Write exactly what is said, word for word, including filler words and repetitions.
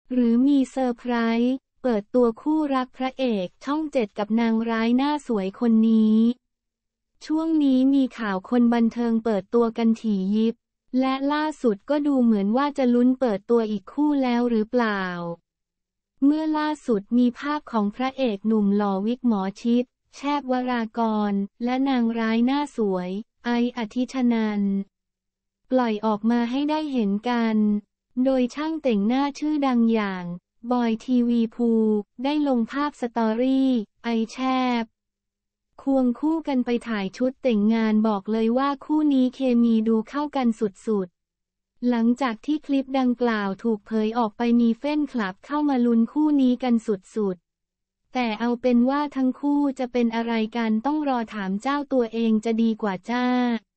หรือมีเซอร์ไพรส์เปิดตัวคู่รักพระเอกช่องเจ็ดกับนางร้ายหน้าสวยคนนี้ช่วงนี้มีข่าวคนบันเทิงเปิดตัวกันถี่ยิบและล่าสุดก็ดูเหมือนว่าจะลุ้นเปิดตัวอีกคู่แล้วหรือเปล่าเมื่อล่าสุดมีภาพของพระเอกหนุ่มหล่อวิกหมอชิตแชบวรากรและนางร้ายหน้าสวยไอซ์อธิชนันท์ปล่อยออกมาให้ได้เห็นกันโดยช่างแต่งหน้าชื่อดังอย่างบอยทีวีภูได้ลงภาพสตอรี่ไอแชบควงคู่กันไปถ่ายชุดแต่งงานบอกเลยว่าคู่นี้เคมีดูเข้ากันสุดๆหลังจากที่คลิปดังกล่าวถูกเผยออกไปมีแฟนคลับเข้ามาลุ้นคู่นี้กันสุดๆแต่เอาเป็นว่าทั้งคู่จะเป็นอะไรกันต้องรอถามเจ้าตัวเองจะดีกว่าจ้า